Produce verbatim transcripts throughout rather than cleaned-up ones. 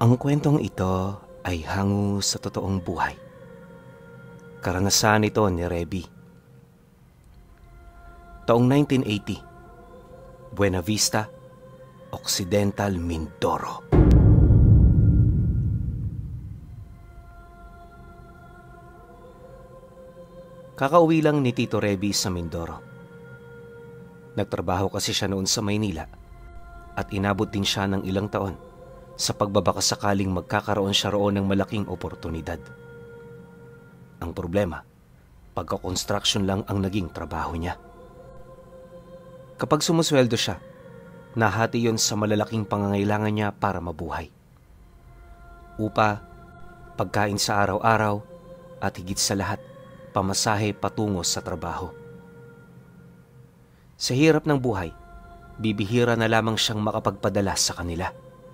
Ang kwentong ito ay hango sa totoong buhay. Karanasan ito ni Reby. Taong nineteen eighty, Buena Vista, Occidental Mindoro. Kakauwi lang ni Tito Reby sa Mindoro. Nagtrabaho kasi siya noon sa Maynila at inabot din siya ng ilang taon sa pagbabaka sakaling magkakaroon siya roon ng malaking oportunidad. Ang problema, pagka-construction lang ang naging trabaho niya. Kapag sumusweldo siya, nahati yon sa malalaking pangangailangan niya para mabuhay. Upa, pagkain sa araw-araw, at higit sa lahat, pamasahe patungo sa trabaho. Sa hirap ng buhay, bibihira na lamang siyang makapagpadala sa kanila.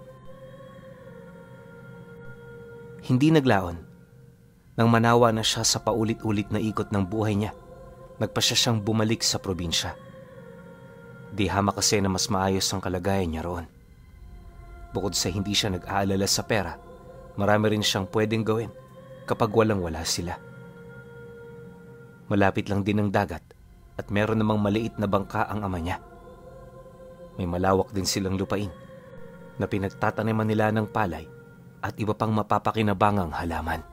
Hindi naglaon. Nang manawa na siya sa paulit-ulit na ikot ng buhay niya, nagpasya siyang bumalik sa probinsya. Di hama kasi na mas maayos ang kalagayan niya roon. Bukod sa hindi siya nag-aalala sa pera, marami rin siyang pwedeng gawin kapag walang-wala sila. Malapit lang din ang dagat at meron namang maliit na bangka ang ama niya. May malawak din silang lupain na pinagtataniman nila ng palay at iba pang mapapakinabangang halaman.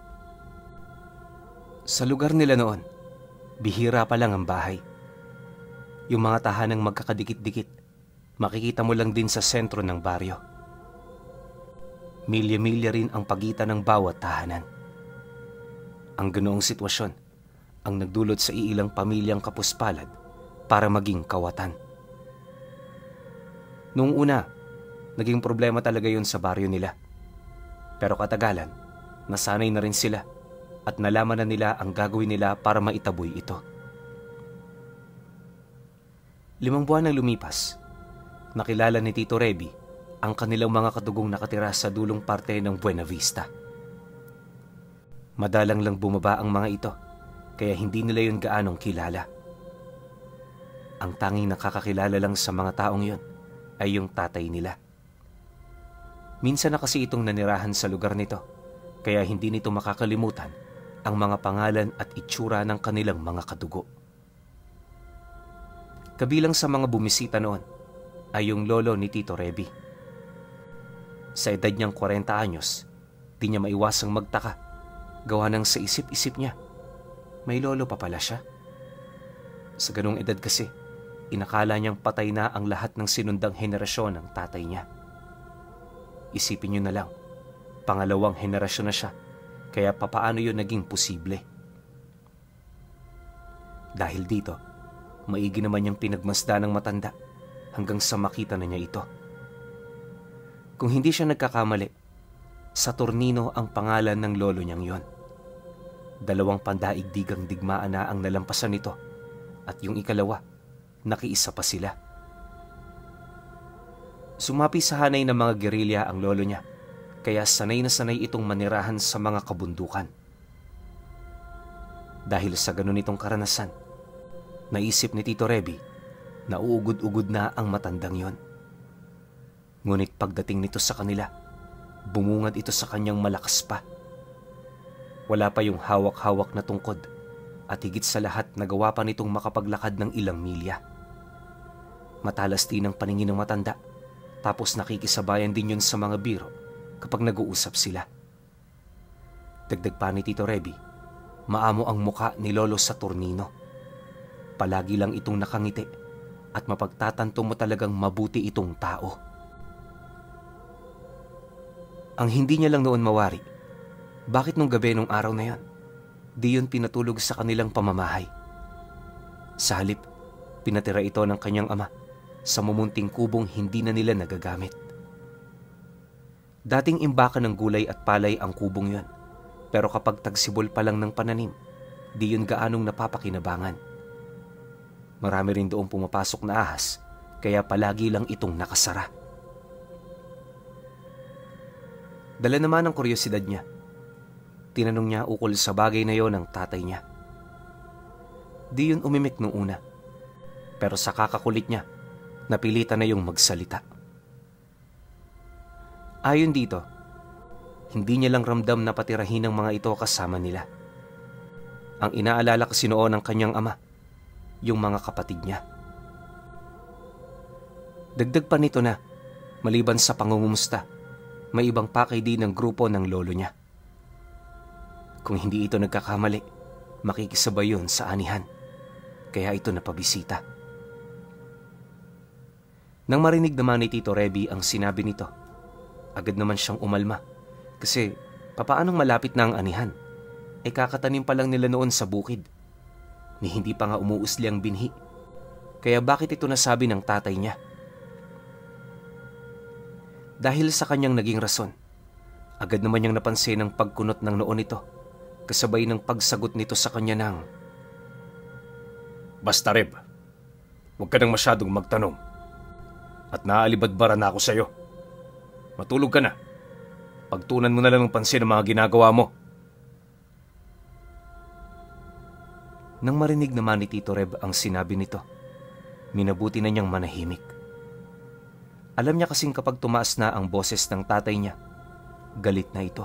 Sa lugar nila noon, bihira pa lang ang bahay. Yung mga tahanang magkakadikit-dikit, makikita mo lang din sa sentro ng baryo. Milya-milya rin ang pagitan ng bawat tahanan. Ang ganoong sitwasyon ang nagdulot sa iilang pamilyang kapuspalad para maging kawatan. Noong una, naging problema talaga yun sa baryo nila. Pero katagalan, nasanay na rin sila at nalaman na nila ang gagawin nila para maitaboy ito. Limang buwan nang lumipas, nakilala ni Tito Reby ang kanilang mga kadugong nakatira sa dulong parte ng Buena Vista. Madalang lang bumaba ang mga ito, kaya hindi nila yun gaanong kilala. Ang tanging nakakakilala lang sa mga taong yun ay yung tatay nila. Minsan na kasi itong nanirahan sa lugar nito, kaya hindi nito makakalimutan ang mga pangalan at itsura ng kanilang mga kadugo. Kabilang sa mga bumisita noon ay yung lolo ni Tito Reby. Sa edad niyang forty anyos, di niya maiwasang magtaka, gawa ng sa isip-isip niya, may lolo pa pala siya. Sa ganung edad kasi, inakala niyang patay na ang lahat ng sinundang henerasyon ng tatay niya. Isipin niyo na lang, pangalawang henerasyon na siya, kaya papaano yun naging posible? Dahil dito, maigi naman niyang pinagmasdan ng matanda hanggang sa makita na niya ito. Kung hindi siya nagkakamali, Saturnino ang pangalan ng lolo niyang yon. Dalawang pandaigdigang digmaan na ang nalampasan nito at yung ikalawa, nakiisa pa sila. Sumapi sa hanay ng mga gerilya ang lolo niya, kaya sanay na sanay itong manirahan sa mga kabundukan. Dahil sa ganun itong karanasan, naisip ni Tito Reby na uugod-ugod na ang matandang yon. Ngunit pagdating nito sa kanila, bumungad ito sa kanyang malakas pa. Wala pa yung hawak-hawak na tungkod at higit sa lahat nagawa pa nitong makapaglakad ng ilang milya. Matalas din ang paningin ng matanda. Tapos nakikisabayan din yun sa mga biro kapag nag-uusap sila. Dagdag pa ni Tito Reby, maamo ang muka ni Lolo Saturnino. Palagi lang itong nakangiti at mapagtatanto mo talagang mabuti itong tao. Ang hindi niya lang noon mawari, bakit nung gabi nung araw na yan, di yun pinatulog sa kanilang pamamahay. Sa halip, pinatira ito ng kanyang ama sa mumunting kubong hindi na nila nagagamit. Dating imbakan ng gulay at palay ang kubong yon, pero kapag tagsibol pa lang ng pananim, di yun gaanong napapakinabangan. Marami rin doong pumapasok na ahas, kaya palagi lang itong nakasara. Dala naman ang kuryosidad niya. Tinanong niya ukol sa bagay na yon ng tatay niya. Di yun umimik nung una, pero sa kakakulit niya, napilitan na yung magsalita. Ayon dito, hindi niya lang ramdam na patirahin ng mga ito kasama nila. Ang inaalala kasi noon ng kanyang ama, yung mga kapatid niya. Dagdag pa nito na, maliban sa pangungumusta, may ibang pakay din ng grupo ng lolo niya. Kung hindi ito nagkakamali, makikisabay yun sa anihan, kaya ito napabisita. Nang marinig naman ni Tito Reby ang sinabi nito, agad naman siyang umalma kasi papaanong malapit na ang anihan? E kakatanim pa lang nila noon sa bukid. Ni hindi pa nga umuusli ang binhi. Kaya bakit ito nasabi ng tatay niya? Dahil sa kanyang naging rason, agad naman niyang napansin ang pagkunot ng noon nito, kasabay ng pagsagot nito sa kanya ng, "Basta Reb, huwag ka nang masyadong magtanong. At naaalibadbara na ako sa'yo. Matulog ka na. Pagtunan mo na lang ng pansin ang mga ginagawa mo." Nang marinig naman ni Tito Reb ang sinabi nito, minabuti na niyang manahimik. Alam niya kasing kapag tumaas na ang boses ng tatay niya, galit na ito.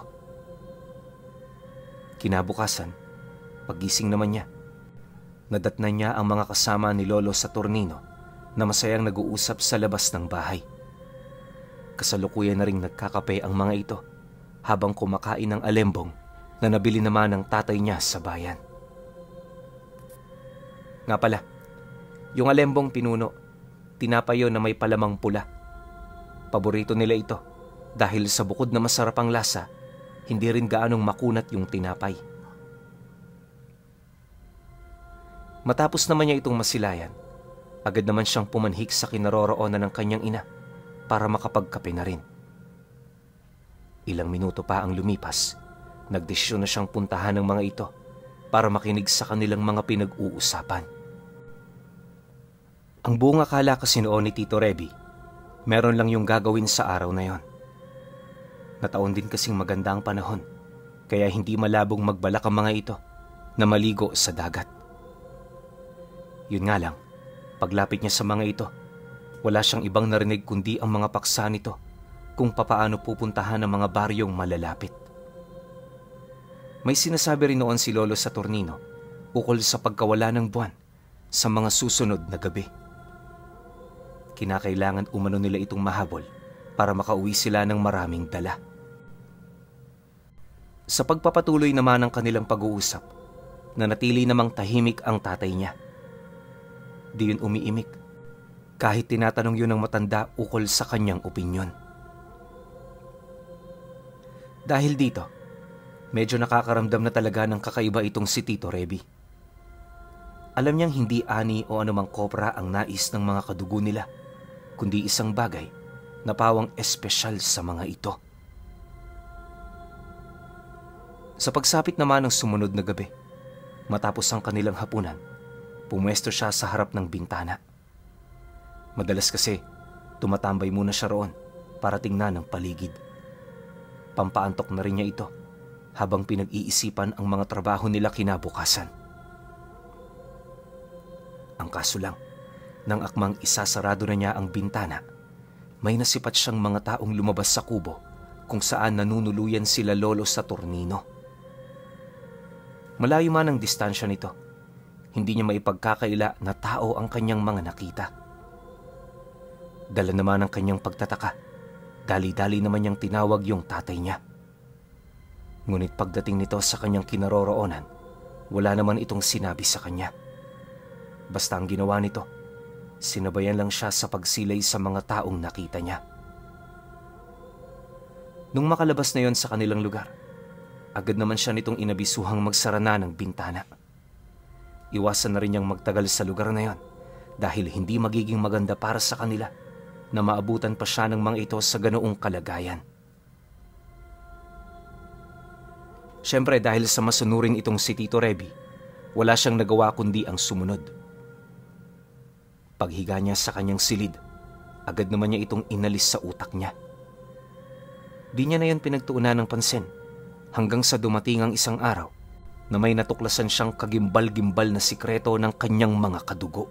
Kinabukasan, paggising naman niya, nadatnan niya ang mga kasama ni Lolo Saturnino na masayang nag-uusap sa labas ng bahay. Kasalukuyan na ring nagkakape ang mga ito habang kumakain ng alembong na nabili naman ng tatay niya sa bayan. Nga pala, yung alembong pinuno, tinapayo na may palamang pula. Paborito nila ito dahil sa bukod na masarap ang lasa, hindi rin gaanong makunat yung tinapay. Matapos naman niya itong masilayan, agad naman siyang pumanhik sa kinaroroonan ng kanyang ina para makapagkape na rin. Ilang minuto pa ang lumipas, nagdesisyon na siyang puntahan ng mga ito para makinig sa kanilang mga pinag-uusapan. Ang buong akala kasi noon ni Tito Reby, meron lang yung gagawin sa araw na yon. Nataon din kasing maganda ang panahon, kaya hindi malabong magbalak ang mga ito na maligo sa dagat. Yun nga lang, paglapit niya sa mga ito, wala siyang ibang narinig kundi ang mga paksa nito kung papaano pupuntahan ang mga baryong malalapit. May sinasabi rin noon si Lolo Saturnino ukol sa pagkawala ng buwan sa mga susunod na gabi. Kinakailangan umano nila itong mahabol para makauwi sila ng maraming dala. Sa pagpapatuloy naman ng kanilang pag-uusap, nanatili namang tahimik ang tatay niya. Di yun umiimik, kahit tinatanong yun ng matanda ukol sa kanyang opinyon. Dahil dito, medyo nakakaramdam na talaga ng kakaiba itong si Tito Reby. Alam niyang hindi ani o anumang kopra ang nais ng mga kadugo nila, kundi isang bagay na pawang espesyal sa mga ito. Sa pagsapit naman ng sumunod na gabi, matapos ang kanilang hapunan, pumwesto siya sa harap ng bintana. Madalas kasi, tumatambay muna siya roon para tingnan ang paligid. Pampaantok na rin niya ito habang pinag-iisipan ang mga trabaho nila kinabukasan. Ang kaso lang, nang akmang isasarado na niya ang bintana, may nasipat siyang mga taong lumabas sa kubo kung saan nanunuluyan sila Lolo Saturnino. Malayo man ang distansya nito, hindi niya maipagkakaila na tao ang kanyang mga nakita. Dala naman ang kanyang pagtataka, dali-dali naman niyang tinawag yung tatay niya. Ngunit pagdating nito sa kanyang kinaroroonan, wala naman itong sinabi sa kanya. Basta ang ginawa nito, sinabayan lang siya sa pagsilay sa mga taong nakita niya. Nung makalabas na yon sa kanilang lugar, agad naman siya nitong inabisuhang magsara na ng bintana. Iwasan na rin niyang magtagal sa lugar na yon dahil hindi magiging maganda para sa kanila na maabutan pa siya ng mga ito sa ganoong kalagayan. Siyempre dahil sa masunurin itong si Tito Reby, wala siyang nagawa kundi ang sumunod. Paghiga niya sa kanyang silid, agad naman niya itong inalis sa utak niya. Di niya na yan pinagtuunan ng pansin hanggang sa dumating ang isang araw na may natuklasan siyang kagimbal-gimbal na sikreto ng kanyang mga kadugo.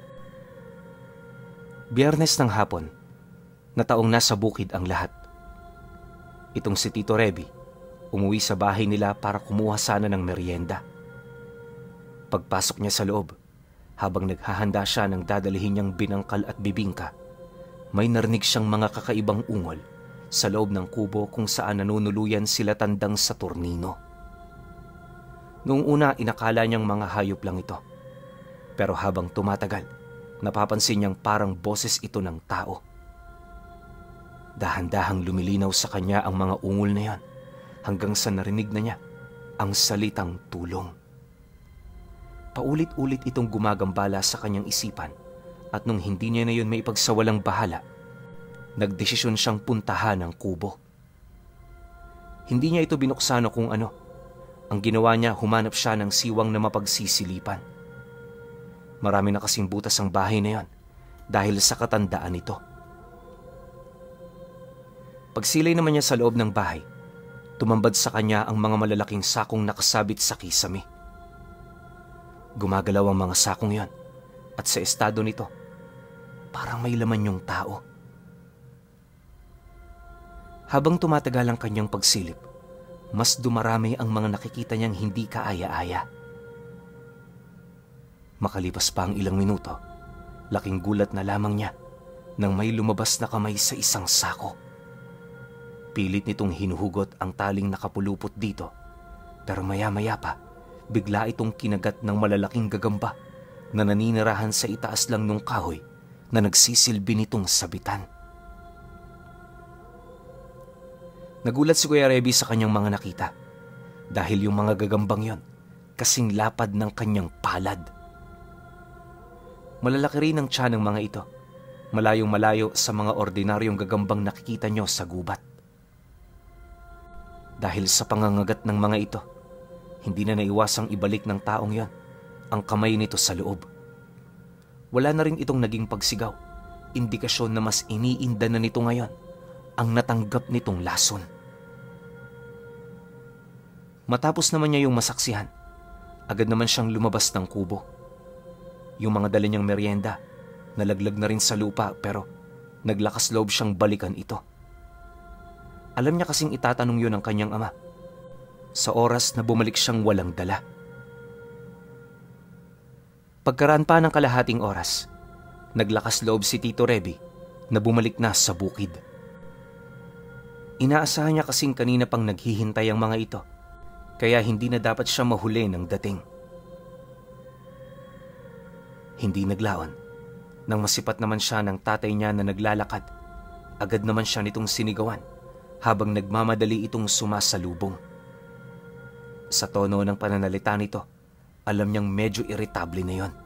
Biyernes ng hapon, na taong nasa bukid ang lahat. Itong si Tito Reby Umuwi sa bahay nila para kumuha sana ng merienda. Pagpasok niya sa loob, habang naghahanda siya ng dadalhin niyang binangkal at bibingka, may narinig siyang mga kakaibang ungol sa loob ng kubo kung saan nanunuluyan sila tandang Saturnino. Noong una, inakala niyang mga hayop lang ito. Pero habang tumatagal, napapansin niyang parang boses ito ng tao. Dahan-dahang lumilinaw sa kanya ang mga ungol na yon hanggang sa narinig na niya ang salitang tulong. Paulit-ulit itong gumagambala sa kanyang isipan at nung hindi niya na yun may ipagsawalang bahala, nagdesisyon siyang puntahan ang kubo. Hindi niya ito binuksan o kung ano. Ang ginawa niya, humanap siya ng siwang na mapagsisilipan. Marami na kasing butas ang bahay na yon dahil sa katandaan nito. Pagsilay naman niya sa loob ng bahay, tumambad sa kanya ang mga malalaking sakong nakasabit sa kisame. Gumagalaw ang mga sakong yon at sa estado nito, parang may laman yung tao. Habang tumatagal ang kanyang pagsilip, mas dumarami ang mga nakikita niyang hindi kaaya-aya. Makalipas pa ang ilang minuto, laking gulat na lamang niya nang may lumabas na kamay sa isang sako. Pilit nitong hinuhugot ang taling nakapulupot dito, pero maya-maya pa, bigla itong kinagat ng malalaking gagamba na naninirahan sa itaas lang nung kahoy na nagsisilbi nitong sabitan. Nagulat si Kuya Reby sa kanyang mga nakita dahil yung mga gagambang yon kasing lapad ng kanyang palad. Malalaki rin ang tiyan ng mga ito, malayong malayo sa mga ordinaryong gagambang nakikita nyo sa gubat. Dahil sa pangangagat ng mga ito, hindi na naiwasang ibalik ng taong yon ang kamay nito sa loob. Wala na rin itong naging pagsigaw, indikasyon na mas iniinda na nito ngayon ang natanggap nitong lason. Matapos naman niya yung masaksihan, agad naman siyang lumabas ng kubo. Yung mga dala niyang merienda, nalaglag na rin sa lupa pero naglakas loob siyang balikan ito. Alam niya kasing itatanong yun ng kanyang ama sa oras na bumalik siyang walang dala. Pagkaraan pa ng kalahating oras, naglakas loob si Tito Reby na bumalik na sa bukid. Inaasahan niya kasing kanina pang naghihintay ang mga ito, kaya hindi na dapat siya mahuli ng dating. Hindi naglaon. Nang masipat naman siya ng tatay niya na naglalakad, agad naman siya nitong sinigawan habang nagmamadali itong sumasalubong. Sa tono ng pananalita nito, alam niyang medyo irritable na yon.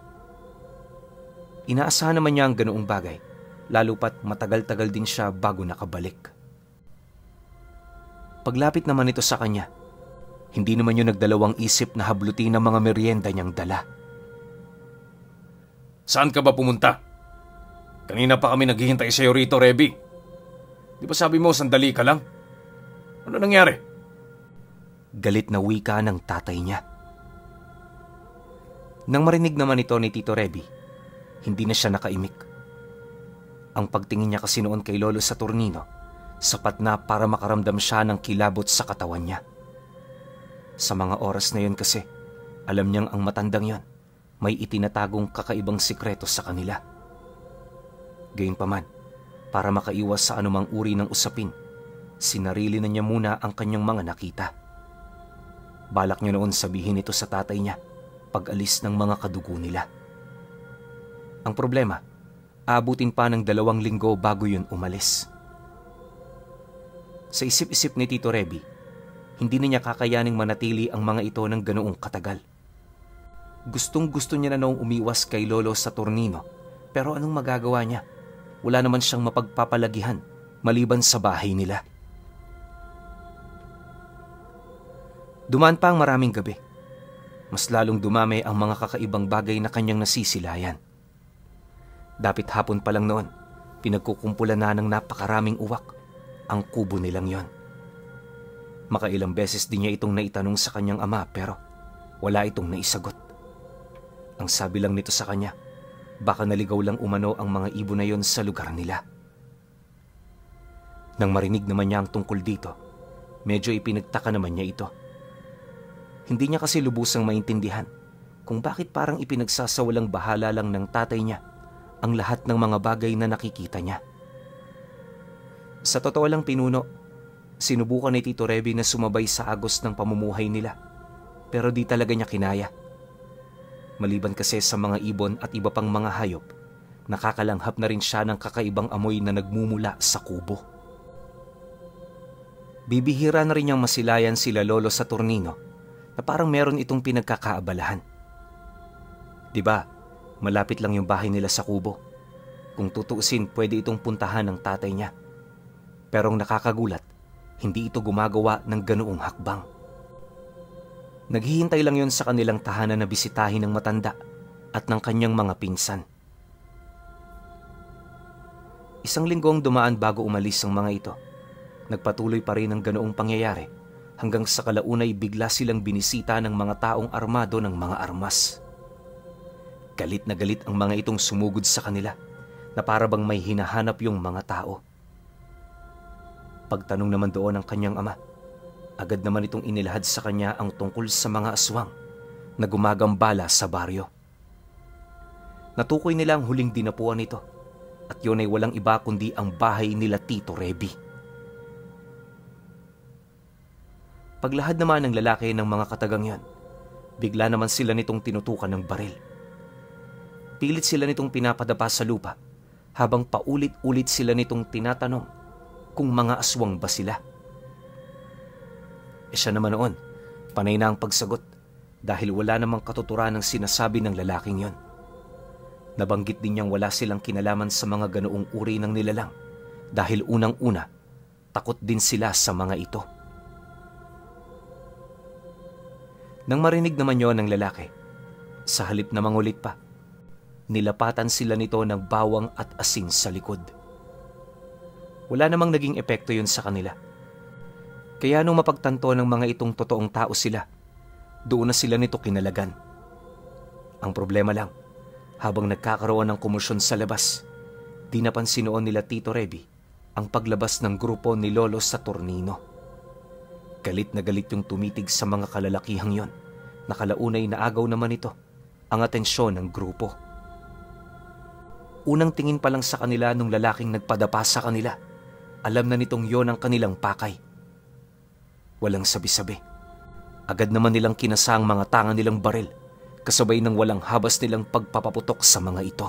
Inaasahan naman niya ang ganoong bagay, lalo pat matagal-tagal din siya bago nakabalik. Paglapit naman ito sa kanya, hindi naman yun nagdalawang isip na hablutin ang mga merienda niyang dala. Saan ka ba pumunta? Kanina pa kami naghihintay sa'yo rito, Reby. Di ba sabi mo sandali ka lang? Ano nangyari? Galit na wika ng tatay niya. Nang marinig naman ito ni Tito Reby, hindi na siya nakaimik. Ang pagtingin niya kasi noon kay Lolo Saturnino, sapat na para makaramdam siya ng kilabot sa katawan niya. Sa mga oras na yon kasi, alam niyang ang matandang yon may itinatagong kakaibang sikreto sa kanila. Gayunpaman, para makaiwas sa anumang uri ng usapin, sinarili na niya muna ang kanyang mga nakita. Balak niya noon sabihin ito sa tatay niya pag-alis ng mga kadugo nila. Ang problema, aabutin pa ng dalawang linggo bago yun umalis. Sa isip-isip ni Tito Reby, hindi na niya kakayaning manatili ang mga ito ng ganoong katagal. Gustong-gusto niya na noong umiwas kay Lolo Saturnino, pero anong magagawa niya? Wala naman siyang mapagpapalagihan maliban sa bahay nila. Dumaan pa ang maraming gabi. Mas lalong dumami ang mga kakaibang bagay na kanyang nasisilayan. Dapit hapon pa lang noon, pinagkukumpulan na ng napakaraming uwak ang kubo nilang yon. Makailang beses din niya itong naitanong sa kanyang ama pero wala itong naisagot. Ang sabi lang nito sa kanya, baka naligaw lang umano ang mga ibon na yon sa lugar nila. Nang marinig naman niya ang tungkol dito, Medyo ipinagtaka naman niya ito. Hindi niya kasi lubusang maintindihan kung bakit parang ipinagsasawalang bahala lang ng tatay niya ang lahat ng mga bagay na nakikita niya. Sa totoo lang pinuno, sinubukan ni Tito Reby na sumabay sa agos ng pamumuhay nila, pero di talaga niya kinaya. Maliban kasi sa mga ibon at iba pang mga hayop, nakakalanghap na rin siya ng kakaibang amoy na nagmumula sa kubo. Bibihira na rin niyang masilayan sila Lolo Saturnino na parang meron itong pinagkakaabalahan. Diba, malapit lang yung bahay nila sa kubo. Kung tutuusin, pwede itong puntahan ng tatay niya. Pero ang nakakagulat, hindi ito gumagawa ng ganoong hakbang. Naghihintay lang yon sa kanilang tahanan na bisitahin ng matanda at ng kanyang mga pinsan. Isang linggong dumaan bago umalis ang mga ito. Nagpatuloy pa rin ang ganoong pangyayari hanggang sa kalaunay bigla silang binisita ng mga taong armado ng mga armas. Galit na galit ang mga itong sumugod sa kanila na para bang may hinahanap yung mga tao. Pagtanong naman doon ng kanyang ama, agad naman itong inilahad sa kanya ang tungkol sa mga aswang na gumagambala sa baryo. Natukoy nila ang huling dinapuan nito at yun ay walang iba kundi ang bahay nila Tito Reby. Paglahad naman ng lalaki ng mga katagang yon, bigla naman sila nitong tinutukan ng baril. Pilit sila nitong pinapadapa sa lupa habang paulit-ulit sila nitong tinatanong kung mga aswang ba sila. E siya naman noon, panay na ang pagsagot dahil wala namang katuturan ng sinasabi ng lalaking yon. Nabanggit din niyang wala silang kinalaman sa mga ganoong uri ng nilalang dahil unang-una, takot din sila sa mga ito. Nang marinig naman yon ng lalaki, sa halip na mangulit pa, nilapatan sila nito ng bawang at asin sa likod. Wala namang naging epekto yun sa kanila. Kaya nung mapagtanto ng mga itong totoong tao sila, doon na sila nito kinalagan. Ang problema lang, habang nagkakaroon ng komosyon sa labas, di napansin noon nila Tito Reby ang paglabas ng grupo ni Lolo Saturnino. Galit na galit yung tumitig sa mga kalalakihang yon, na kalaunay na agaw naman ito ang atensyon ng grupo. Unang tingin pa lang sa kanila nung lalaking nagpadapa sa kanila, alam na nitong yon ang kanilang pakay. Walang sabi-sabi. Agad naman nilang kinasa ang mga tanga nilang baril, kasabay ng walang habas nilang pagpapaputok sa mga ito.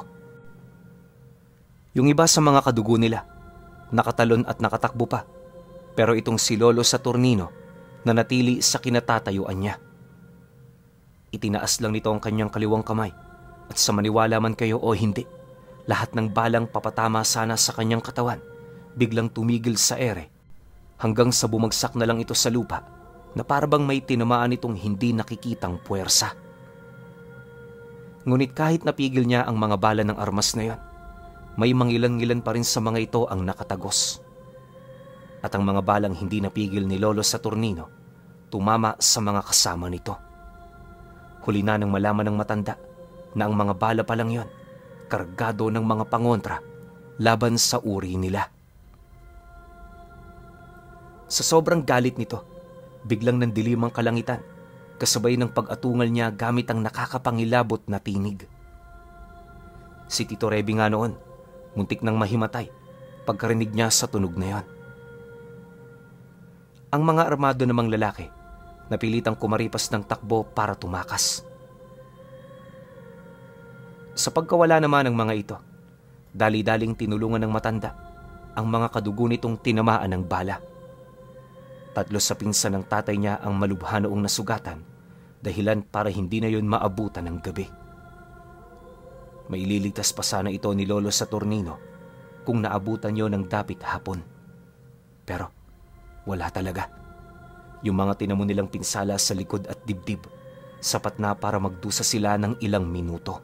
Yung iba sa mga kadugo nila, nakatalon at nakatakbo pa, pero itong si Lolo Saturnino nanatili sa kinatatayuan niya. Itinaas lang nito ang kanyang kaliwang kamay at sa maniwala man kayo o hindi, lahat ng balang papatama sana sa kanyang katawan biglang tumigil sa ere hanggang sa bumagsak na lang ito sa lupa na parabang may tinamaan itong hindi nakikitang puwersa. Ngunit kahit napigil niya ang mga bala ng armas na yon, may mangilan-ngilan pa rin sa mga ito ang nakatagos. At ang mga balang hindi napigil ni Lolo Saturnino tumama sa mga kasama nito. Huli na nang malaman ng matanda na ang mga bala pa lang yon kargado ng mga pangontra laban sa uri nila. Sa sobrang galit nito, biglang nandilim ang kalangitan, kasabay ng pag-atungal niya gamit ang nakakapangilabot na tinig. Si Tito Reby nga noon, muntik nang mahimatay pagkarinig niya sa tunog na yon. Ang mga armado namang lalaki, napilitang kumaripas ng takbo para tumakas. Sa pagkawala naman ng mga ito, dali-daling tinulungan ng matanda ang mga kadugo nitong tinamaan ng bala. Tatlo sa pinsan ng tatay niya ang malubha noong nasugatan, dahilan para hindi na yun maabutan ng gabi. Maililigtas pa sana ito ni Lolo Saturnino kung naabutan yon ng dapit hapon. Pero wala talaga. Yung mga tinamo nilang pinsala sa likod at dibdib, sapat na para magdusa sila ng ilang minuto.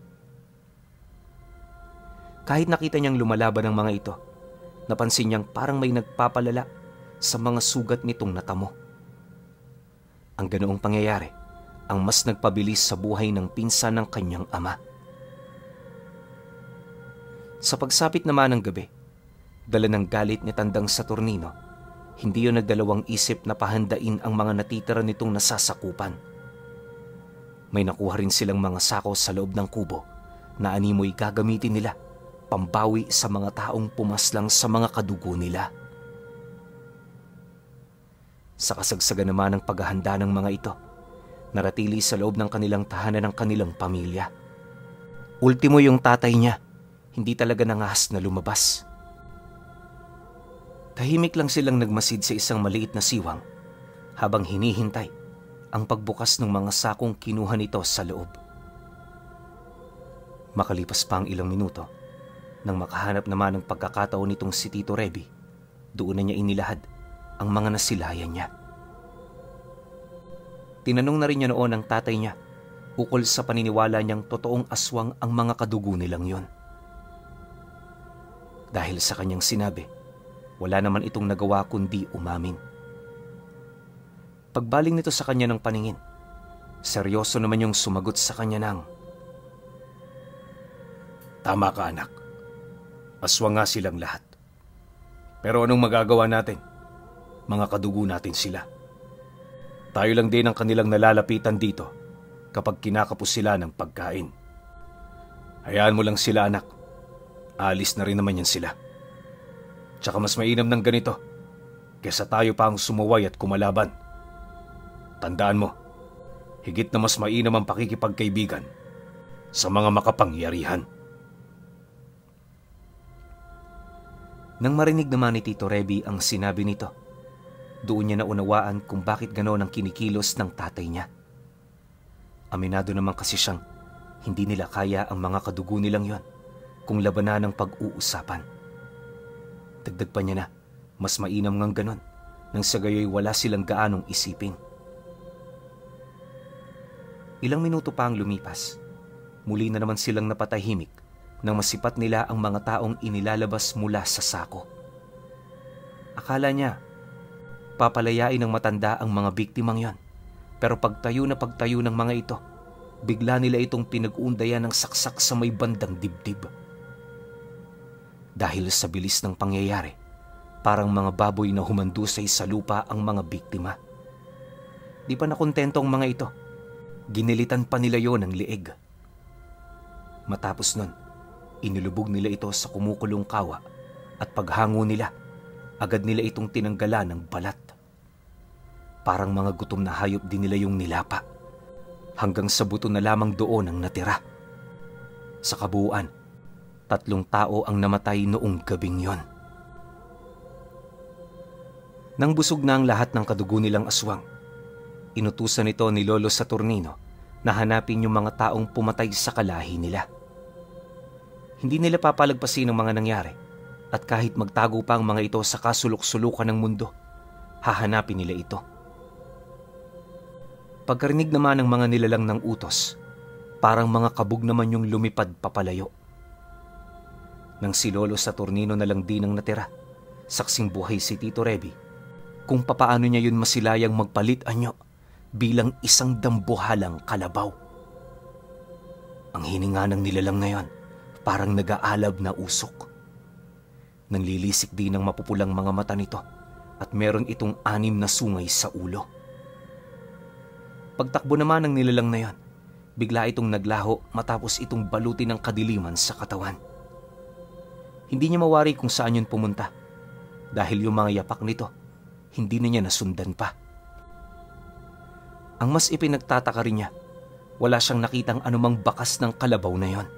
Kahit nakita niyang lumalaban ang mga ito, napansin niyang parang may nagpapalala sa mga sugat nitong natamo. Ang ganoong pangyayari ang mas nagpabilis sa buhay ng pinsan ng kanyang ama. Sa pagsapit naman ng gabi, dala ng galit ni Tandang Saturnino, Hindi yun nagdalawang isip na pahandain ang mga natitira nitong nasasakupan. May nakuha rin silang mga sako sa loob ng kubo na animoy gagamitin nila pambawi sa mga taong pumaslang sa mga kadugo nila. Sa kasagsagan naman ng paghahanda ng mga ito, naratili sa loob ng kanilang tahanan ng kanilang pamilya. Ultimo yung tatay niya, hindi talaga nangahas na lumabas. Tahimik lang silang nagmasid sa isang maliit na siwang habang hinihintay ang pagbukas ng mga sakong kinuha nito sa loob. Makalipas pa ang ilang minuto, nang makahanap naman ng pagkakataon nitong si Tito Reby, doon na niya inilahad ang mga nasilayan niya. Tinanong na rin niya noon ang tatay niya ukol sa paniniwala niyang totoong aswang ang mga kadugo nilang yon. Dahil sa kanyang sinabi, wala naman itong nagawa kundi umamin. Pagbaling nito sa kanya ng paningin, seryoso naman yung sumagot sa kanya ng, "Tama ka, anak. Aswang nga silang lahat. Pero anong magagawa natin? Mga kadugo natin sila. Tayo lang din ang kanilang nalalapitan dito kapag kinakapos sila ng pagkain. Hayaan mo lang sila, anak. Alis na rin naman yan sila. Tsaka mas mainam ng ganito kesa tayo pa ang sumuway at kumalaban. Tandaan mo, higit na mas mainam ang pakikipagkaibigan sa mga makapangyarihan." Nang marinig naman ni Tito Reby ang sinabi nito, doon niya naunawaan kung bakit gano'n ang kinikilos ng tatay niya. Aminado naman kasi siyang hindi nila kaya ang mga kadugo nilang yon kung labanan ng pag-uusapan. Dagdag pa niya na mas mainam ngang gano'n nang sa gayoy wala silang gaanong isipin. Ilang minuto pa ang lumipas, muli na naman silang napatahimik nang masipat nila ang mga taong inilalabas mula sa sako. Akala niya, papalayain ng matanda ang mga biktimang yon, pero pagtayo na pagtayo ng mga ito, bigla nila itong pinag-uundayan ng saksak sa may bandang dibdib. Dahil sa bilis ng pangyayari, parang mga baboy na humandusay sa lupa ang mga biktima. Di pa nakontento ang mga ito, ginilitan pa nila yon ng lieg. Matapos nun, inilubog nila ito sa kumukulong kawa at paghango nila, agad nila itong tinanggalan ng balat. Parang mga gutom na hayop din nila yung nilapa, hanggang sa buto na lamang doon ang natira. Sa kabuuan, tatlong tao ang namatay noong gabing yon. Nang busog na ang lahat ng kadugo nilang aswang, inutusan nito ni Lolo Saturnino na hanapin yung mga taong pumatay sa kalahi nila. Hindi nila papalagpasin ang mga nangyari at kahit magtago pa ang mga ito sa kasulok-sulukan ng mundo, hahanapin nila ito. Pagkarinig naman ng mga nilalang ng utos, parang mga kabog naman yung lumipad papalayo. Nang si Lolo Saturnino na lang din ang natira, saksing buhay si Tito Reby, kung papaano niya yun masilayang magpalit anyo bilang isang dambuhalang kalabaw. Ang hininga ng nilalang na yon, parang nag-aalab na usok. Nanlilisik din ang mapupulang mga mata nito at meron itong anim na sungay sa ulo. Pagtakbo naman ng nilalang na yon, bigla itong naglaho matapos itong balutin ng kadiliman sa katawan. Hindi niya mawari kung saan yun pumunta dahil yung mga yapak nito, hindi na niya nasundan pa. Ang mas ipinagtataka rin niya, wala siyang nakitang anumang bakas ng kalabaw na yon.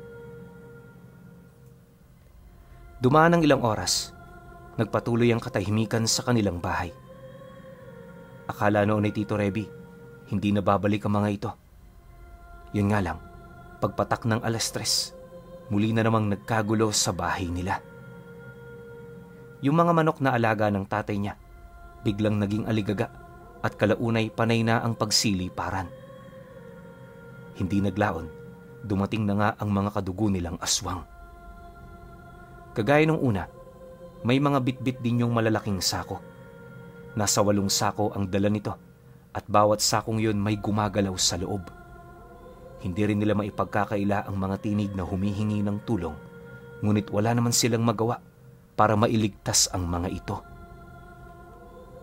Dumaan ng ilang oras, nagpatuloy ang katahimikan sa kanilang bahay. Akala noon ni Tito Reby, hindi na babalik ang mga ito. Yun nga lang, pagpatak ng alas tres, muli na namang nagkagulo sa bahay nila. Yung mga manok na alaga ng tatay niya, biglang naging aligaga at kalaunay panay na ang pagsiliparan. Hindi naglaon, dumating na nga ang mga kadugo nilang aswang. Kagaya nung una, may mga bitbit din yung malalaking sako. Nasa walong sako ang dala nito at bawat sakong yun may gumagalaw sa loob. Hindi rin nila maipagkakaila ang mga tinig na humihingi ng tulong, ngunit wala naman silang magawa para mailigtas ang mga ito.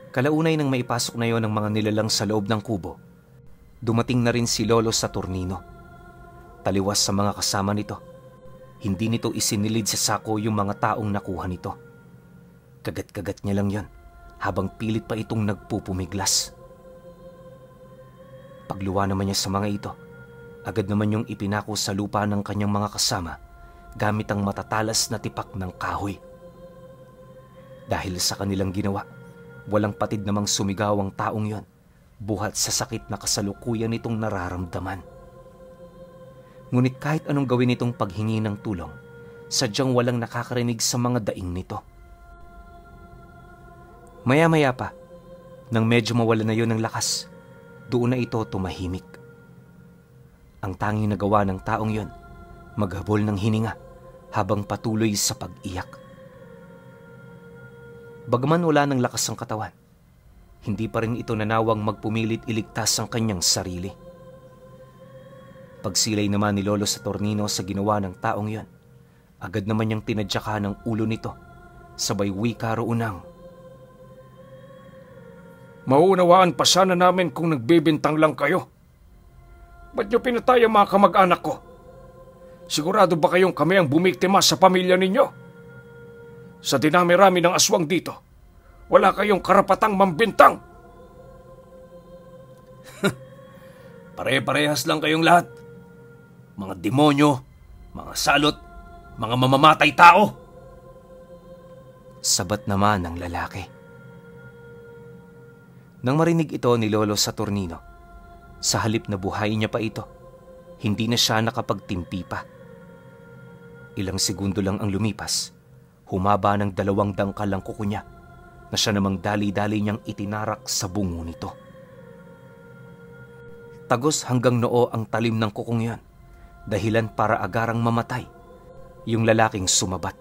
Kalaunay nang maipasok na yon ng mga nilalang sa loob ng kubo, dumating na rin si Lolo Saturnino. Taliwas sa mga kasama nito, hindi nito isinilid sa sako yung mga taong nakuha nito. Kagat-kagat niya lang yon habang pilit pa itong nagpupumiglas. Pagluwa naman niya sa mga ito, agad naman yung ipinako sa lupa ng kanyang mga kasama gamit ang matatalas na tipak ng kahoy. Dahil sa kanilang ginawa, walang patid namang sumigaw ang taong yon, buhat sa sakit na kasalukuyan nitong nararamdaman. Ngunit kahit anong gawin nitong paghingi ng tulong, sadyang walang nakakarinig sa mga daing nito. Maya-maya pa, nang medyo mawala na yon ng lakas, doon na ito tumahimik. Ang tanging nagawa ng taong yon, maghabol ng hininga habang patuloy sa pag-iyak. Bagaman wala ng lakas ang katawan, hindi pa rin ito nanawang magpumilit iligtas ang kanyang sarili. Pagsilay naman ni Lolo Saturnino sa ginawa ng taong yon, agad naman niyang tinadyakan ang ulo nito, sabay wika roonang, "Mauunawaan pa sana namin kung nagbibintang lang kayo. Ba't niyo pinatay ang mga kamag-anak ko? Sigurado ba kayong kami ang bumiktima sa pamilya ninyo? Sa dinami-rami ng aswang dito, wala kayong karapatang mambintang." "Pare-parehas lang kayong lahat. Mga demonyo, mga salot, mga mamamatay tao." Sabat naman ng lalaki. Nang marinig ito ni Lolo Saturnino, sa halip na buhayin niya pa ito, hindi na siya nakapagtimpi pa. Ilang segundo lang ang lumipas, humaba ng dalawang dangkal ang kuko niya na siya namang dali-dali niyang itinarak sa bungo nito. Tagos hanggang noo ang talim ng kukong yan, dahilan para agarang mamatay yung lalaking sumabat.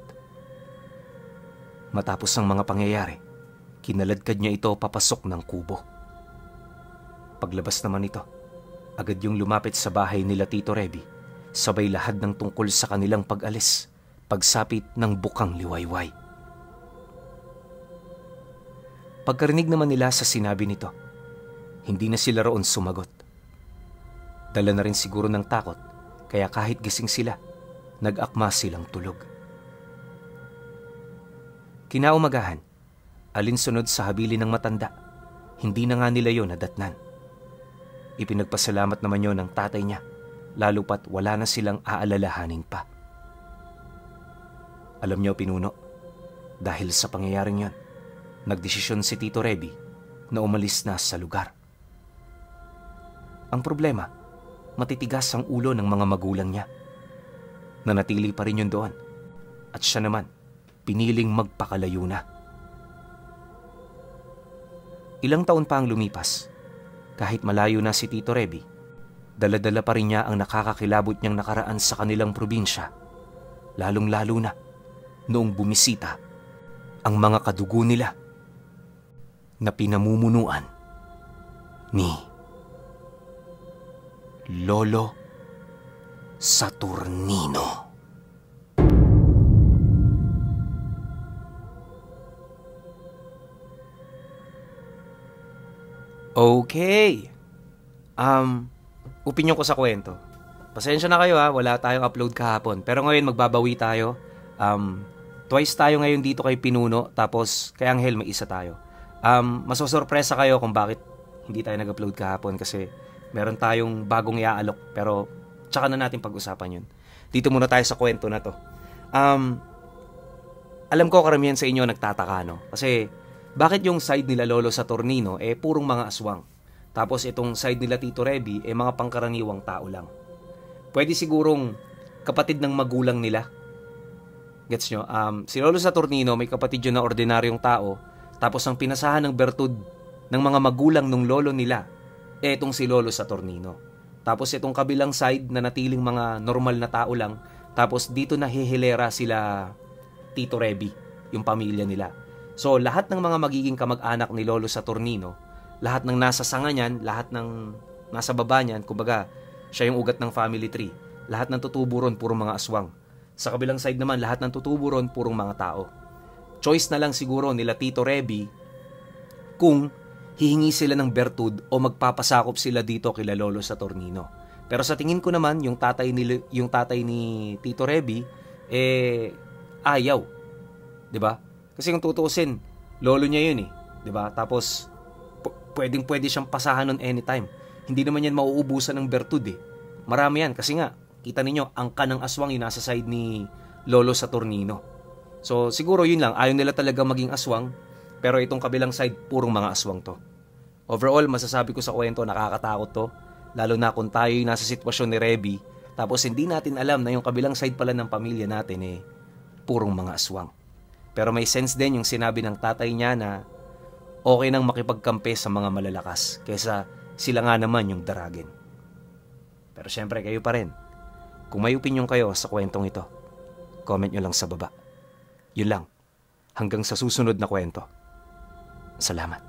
Matapos ang mga pangyayari, kinaladkad niya ito papasok ng kubo. Paglabas naman ito, agad yung lumapit sa bahay nila Tito Reby, sabay lahad ng tungkol sa kanilang pag-alis, pagsapit ng bukang liwayway. Pagkarinig naman nila sa sinabi nito, hindi na sila roon sumagot. Dala na rin siguro ng takot, kaya kahit gising sila, nag-akma silang tulog. Kinaumagahan, alinsunod sa habilin ng matanda, hindi na nga nila yon nadatnan. Ipinagpasalamat naman yon ng tatay niya, lalo pat wala na silang aalalahanin pa. Alam niyo, Pinuno, dahil sa pangyayaring yon, nagdesisyon si Tito Reby na umalis na sa lugar. Ang problema, matitigas ang ulo ng mga magulang niya. Nanatili pa rin yun doon, at siya naman, piniling magpakalayo na. Ilang taon pa ang lumipas, kahit malayo na si Tito Reby, dala-dala pa rin niya ang nakakakilabot niyang nakaraan sa kanilang probinsya, lalong-lalo na noong bumisita ang mga kadugo nila na pinamumunuan ni Lolo Saturnino. Okay. Um, opinyon ko sa kwento. Pasensya na kayo ha, wala tayong upload kahapon. Pero ngayon magbabawi tayo. Um, twice tayo ngayon dito kay Pinuno, tapos kay Angel may isa tayo. Um, masosorpresa kayo kung bakit hindi tayo nag-upload kahapon kasi meron tayong bagong iaalok. Pero tsaka na natin pag-usapan yun. Dito muna tayo sa kwento na to. Um, alam ko karamihan sa inyo nagtataka, no? Kasi bakit yung side nila Lolo Saturnino eh purong mga aswang? Tapos itong side nila Tito Reby eh mga pangkaraniwang tao lang. Pwede sigurong kapatid ng magulang nila. Gets nyo? Um, si Lolo Saturnino may kapatid yun na ordinaryong tao. Tapos ang pinasahan ng bertud ng mga magulang ng lolo nila eh itong si Lolo Saturnino. Tapos itong kabilang side na natiling mga normal na tao lang. Tapos dito nahihilera sila Tito Reby, yung pamilya nila. So, lahat ng mga magiging kamag-anak ni Lolo Saturnino, lahat ng nasa sanga niyan, lahat ng nasa baba niyan, kumbaga, siya yung ugat ng family tree. Lahat ng tutubo ron, purong mga aswang. Sa kabilang side naman, lahat ng tutubo ron, purong mga tao. Choice na lang siguro nila Tito Reby kung hihingi sila ng bertud o magpapasakop sila dito kila Lolo Saturnino. Pero sa tingin ko naman, yung tatay ni, yung tatay ni Tito Reby, eh, ayaw. 'Di ba? Kasi kung tutuusin, lolo niya yun eh. 'Di ba? Tapos, p- pwedeng pwede siyang pasahan nun anytime. Hindi naman yan mauubusan ng bertud eh. Marami yan. Kasi nga, kita ninyo, ang kanang aswang yung nasa side ni Lolo Saturnino. So, siguro yun lang. Ayaw nila talaga maging aswang. Pero itong kabilang side, purong mga aswang to. Overall, masasabi ko sa kwento, nakakatakot to. Lalo na kung tayo yung nasa sitwasyon ni Reby, tapos hindi natin alam na yung kabilang side pala ng pamilya natin eh, purong mga aswang. Pero may sense din yung sinabi ng tatay niya na okay nang makipagkampe sa mga malalakas kaysa sila nga naman yung daragin. Pero syempre kayo pa rin. Kung may opinion kayo sa kwentong ito, comment nyo lang sa baba. Yun lang. Hanggang sa susunod na kwento. Salamat.